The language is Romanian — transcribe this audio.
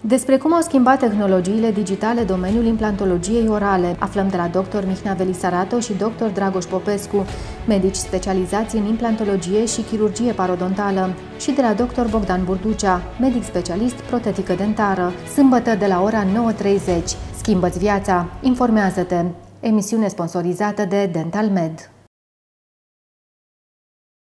Despre cum au schimbat tehnologiile digitale domeniul implantologiei orale, aflăm de la dr. Mihnea Velisarato și dr. Dragoș Popescu, medici specializați în implantologie și chirurgie parodontală, și de la dr. Bogdan Burducea, medic specialist protetică dentară, sâmbătă de la ora 9:30. Schimbă-ți viața! Informează-te! Emisiune sponsorizată de Dental Med.